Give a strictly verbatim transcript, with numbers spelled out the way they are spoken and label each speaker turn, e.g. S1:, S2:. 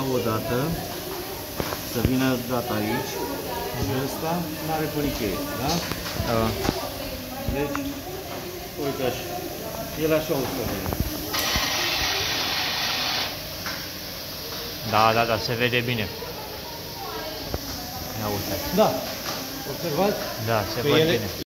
S1: dau o dată, să vină data aici, și ăsta nu are păricheie, da?
S2: Da.
S1: Deci, uite așa, el așa o să vină.
S2: Da, da, da, se vede bine. Ia uite.
S1: Da, observați?
S2: Da, se
S1: Că
S2: vede
S1: ele,
S2: bine.